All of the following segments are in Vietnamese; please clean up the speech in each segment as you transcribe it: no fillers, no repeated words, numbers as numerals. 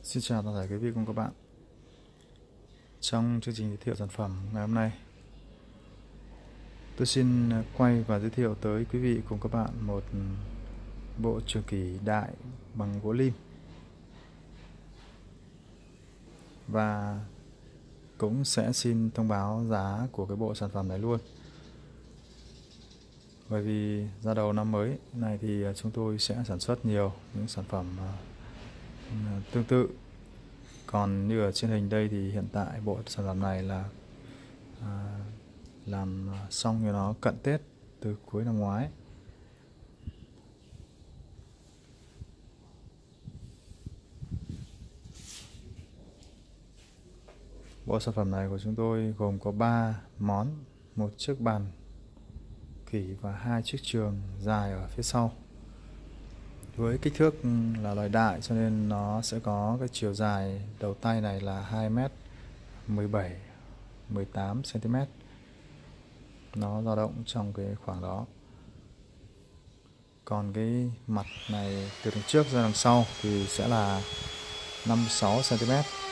Xin chào toàn thể quý vị cùng các bạn. Trong chương trình giới thiệu sản phẩm ngày hôm nay, tôi xin quay và giới thiệu tới quý vị cùng các bạn một bộ trường kỷ đại bằng gỗ lim, và cũng sẽ xin thông báo giá của cái bộ sản phẩm này luôn. Bởi vì ra đầu năm mới này thì chúng tôi sẽ sản xuất nhiều những sản phẩm tương tự. Còn như ở trên hình đây thì hiện tại bộ sản phẩm này là làm xong cho nó cận Tết từ cuối năm ngoái. Bộ sản phẩm này của chúng tôi gồm có 3 món, một chiếc bàn kỷ và 2 chiếc trường dài ở phía sau. Với kích thước là loại đại cho nên nó sẽ có cái chiều dài đầu tay này là 2m17-18 cm. Nó dao động trong cái khoảng đó. Còn cái mặt này từ đằng trước ra đằng sau thì sẽ là 56 cm.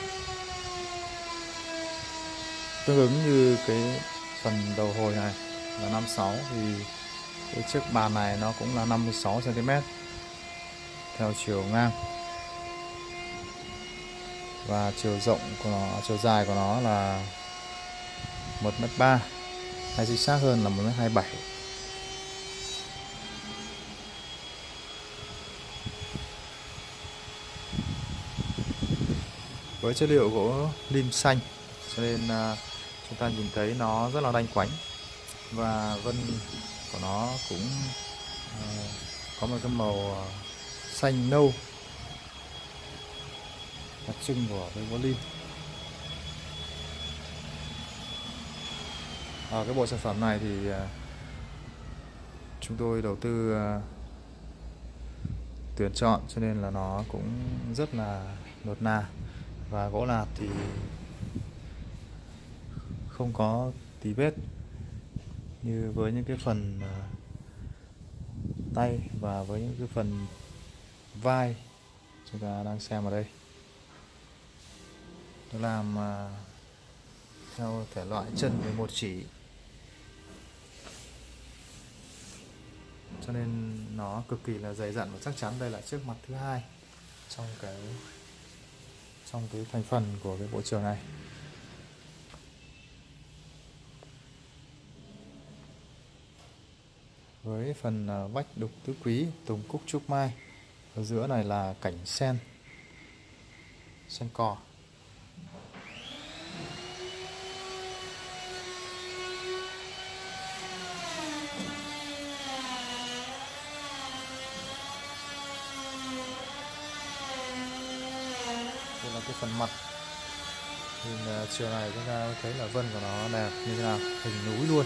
Tương ứng như cái phần đầu hồi này là 56 thì cái chiếc bàn này nó cũng là 56 cm theo chiều ngang, và chiều rộng của nó, chiều dài của nó là 1m3, hay chính xác hơn là 1m27. Với chất liệu gỗ lim xanh cho nên chúng ta nhìn thấy nó rất là đanh quánh, và vân của nó cũng có một cái màu xanh nâu đặc trưng của cái gỗ lim. Ở cái bộ sản phẩm này thì chúng tôi đầu tư tuyển chọn cho nên là nó cũng rất là nốt na, và gỗ lạt thì không có tí vết như với những cái phần tay và với những cái phần vai chúng ta đang xem ở đây. Nó làm theo thể loại chân 11 chỉ, cho nên nó cực kỳ là dày dặn và chắc chắn. Đây là chiếc mặt thứ hai trong cái thành phần của cái bộ trường này. Với phần vách đục tứ quý, tùng cúc trúc mai, ở giữa này là cảnh sen cò. Đây là cái phần mặt. Nhìn chiều này chúng ta thấy là vân của nó đẹp như thế nào, hình núi luôn.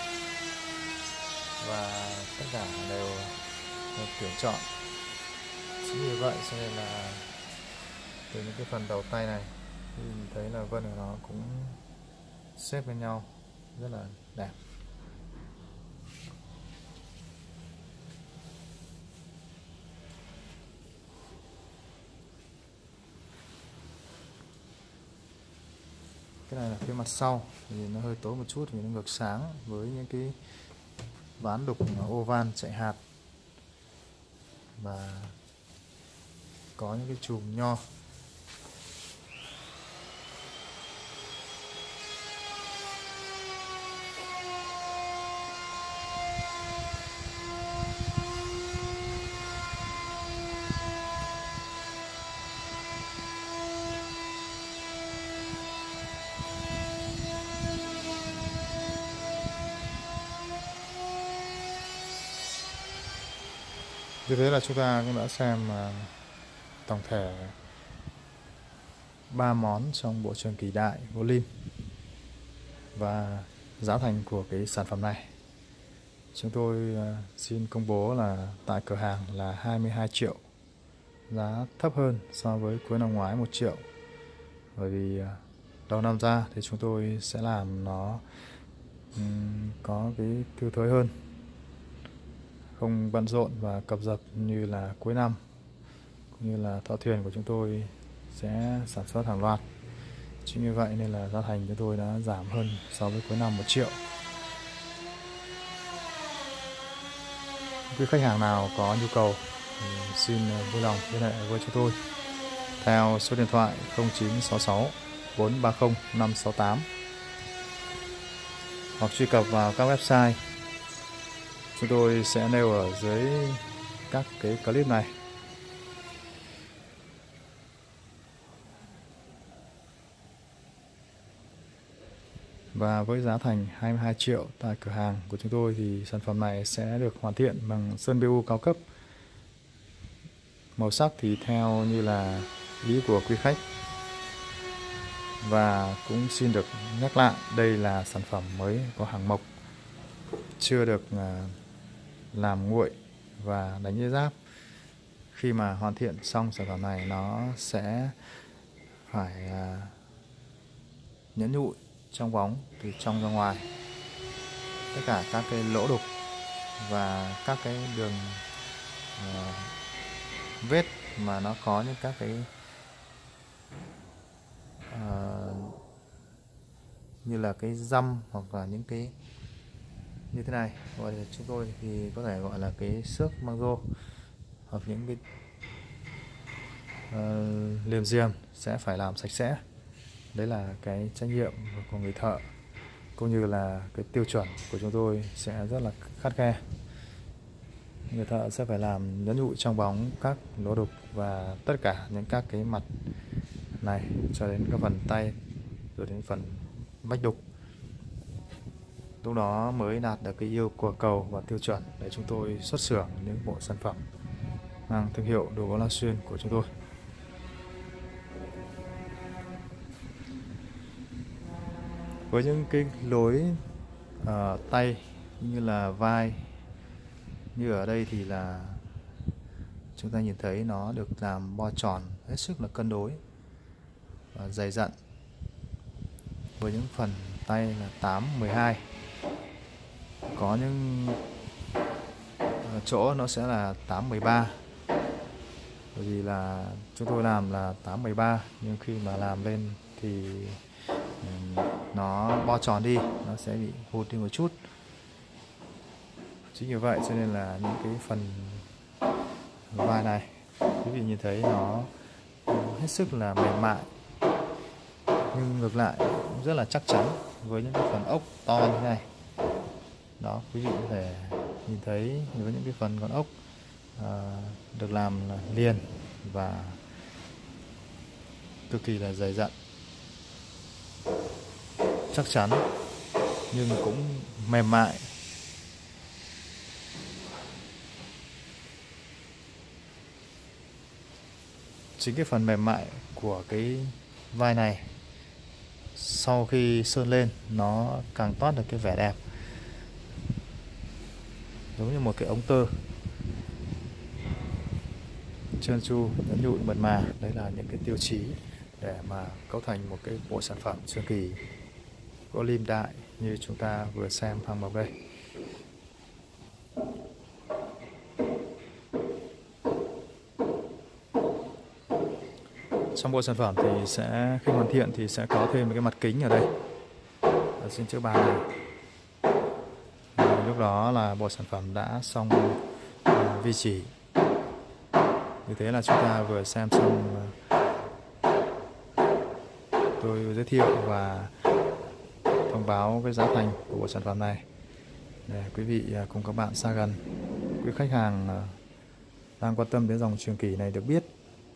Và tất cả đều được tuyển chọn. Chính vì vậy cho nên là từ những cái phần đầu tay này thì mình thấy là vân của nó cũng xếp bên nhau rất là đẹp. Cái này là phía mặt sau thì nó hơi tối một chút vì nó ngược sáng, với những cái ván đục oval chạy hạt và có những cái chùm nho. Như thế là chúng ta cũng đã xem tổng thể 3 món trong bộ trường kỷ đại gỗ lim và giá thành của cái sản phẩm này. Chúng tôi xin công bố là tại cửa hàng là 22 triệu, giá thấp hơn so với cuối năm ngoái 1 triệu. Bởi vì đầu năm ra thì chúng tôi sẽ làm nó có cái thư thới hơn, không bận rộn và cập dập như là cuối năm, cũng như là thợ thuyền của chúng tôi sẽ sản xuất hàng loạt. Chính như vậy nên là giá thành của tôi đã giảm hơn so với cuối năm 1 triệu. Quý khách hàng nào có nhu cầu thì xin vui lòng liên hệ với chúng tôi theo số điện thoại 0966 430 568 hoặc truy cập vào các website chúng tôi sẽ nêu ở dưới các cái clip này. Và với giá thành 22 triệu tại cửa hàng của chúng tôi thì sản phẩm này sẽ được hoàn thiện bằng sơn PU cao cấp. Màu sắc thì theo như là ý của quý khách. Và cũng xin được nhắc lại, đây là sản phẩm mới có hàng mộc, chưa được làm nguội và đánh dây giáp. Khi mà hoàn thiện xong sản phẩm này nó sẽ phải nhẫn nhụi trong bóng từ trong ra ngoài, tất cả các cái lỗ đục và các cái đường vết mà nó có những các cái như là cái răm hoặc là những cái như thế này, gọi là chúng tôi thì có thể gọi là cái xước mang rô, hoặc những cái liềm diềm sẽ phải làm sạch sẽ. Đấy là cái trách nhiệm của người thợ, cũng như là cái tiêu chuẩn của chúng tôi sẽ rất là khắt khe. Người thợ sẽ phải làm nhẫn nhụi trong bóng các lỗ đục và tất cả những các cái mặt này cho đến cái phần tay rồi đến phần vách đục. Lúc đó mới đạt được cái yêu cầu và tiêu chuẩn để chúng tôi xuất xưởng những bộ sản phẩm mang thương hiệu đồ gỗ La Xuyên của chúng tôi. Với những cái lối tay như là vai như ở đây thì là chúng ta nhìn thấy nó được làm bo tròn hết sức là cân đối và dày dặn. Với những phần tay là 8-12, có những chỗ nó sẽ là 8-13, bởi vì là chúng tôi làm là 8-13, nhưng khi mà làm lên thì nó bo tròn đi, nó sẽ bị hụt đi một chút. Chính như vậy cho nên là những cái phần vai này quý vị nhìn thấy nó hết sức là mềm mại, nhưng ngược lại cũng rất là chắc chắn với những cái phần ốc to như thế này. Đó, quý vị có thể nhìn thấy với những cái phần con ốc được làm liền và cực kỳ là dày dặn, chắc chắn nhưng cũng mềm mại. Chính cái phần mềm mại của cái vai này sau khi sơn lên nó càng toát được cái vẻ đẹp, giống như một cái ống tơ trơn tru, nhẵn nhụi, mượt mà. Đấy là những cái tiêu chí để mà cấu thành một cái bộ sản phẩm sơn kỳ gỗ lim đại như chúng ta vừa xem hàng mộc đây. Trong bộ sản phẩm thì sẽ khi hoàn thiện thì sẽ có thêm một cái mặt kính ở đây, ở trên chiếc bàn này. Lúc đó là bộ sản phẩm đã xong vi chỉ. Như thế là chúng ta vừa xem xong, tôi giới thiệu và thông báo cái giá thành của bộ sản phẩm này để quý vị cùng các bạn xa gần, quý khách hàng đang quan tâm đến dòng trường kỳ này được biết.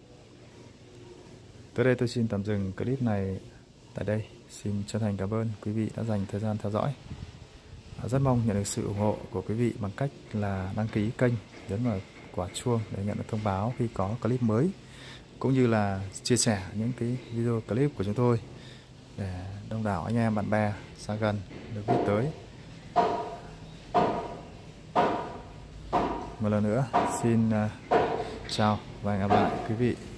Tới đây tôi xin tạm dừng clip này tại đây. Xin chân thành cảm ơn quý vị đã dành thời gian theo dõi. Rất mong nhận được sự ủng hộ của quý vị bằng cách là đăng ký kênh, nhấn vào quả chuông để nhận được thông báo khi có clip mới, cũng như là chia sẻ những cái video clip của chúng tôi để đông đảo anh em bạn bè xa gần được biết tới. Một lần nữa xin chào và hẹn gặp lại quý vị.